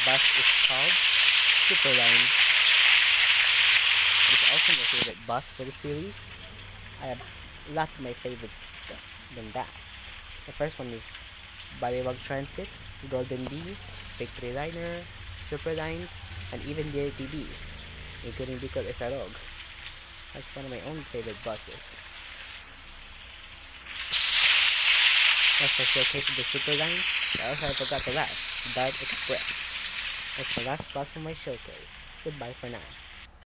bus is called SuperLines. It's also my favorite bus for the series. I have lots of my favorites than that. The first one is Baliwag Transit, Golden Bee, Victory Liner, SuperLines, and even DITB, including Bicol Esarog. That's one of my own favorite buses. Next, I showcase the SuperLines. I forgot the last, Dart Express. That's the last bus for my showcase. Goodbye for now.